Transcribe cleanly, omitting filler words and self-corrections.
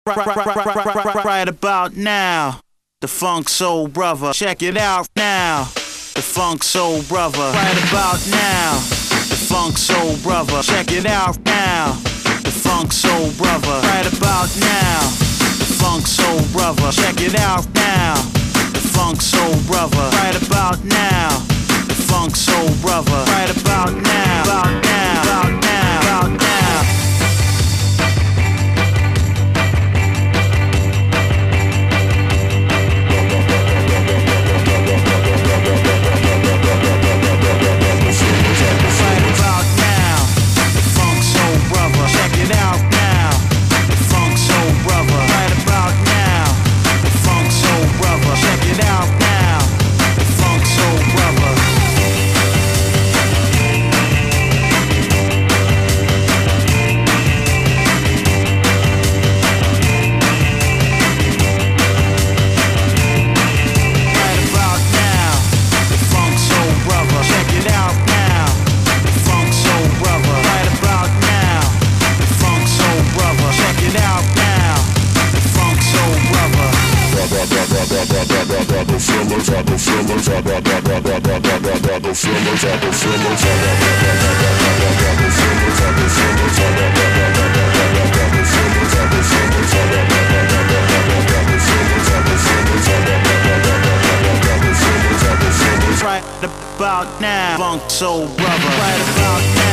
Right about now, the Funk Soul Brother. Check it out now, the Funk Soul Brother. Right about now, the Funk Soul Brother. Check it out now, the Funk Soul Brother. Right about now, the Funk Soul Brother. Check it out now, the Funk Soul Brother. Right about now, the Funk Soul Brother. Right about now, about now, about now, about now. Right about now, Funk Soul Brother. Right about now.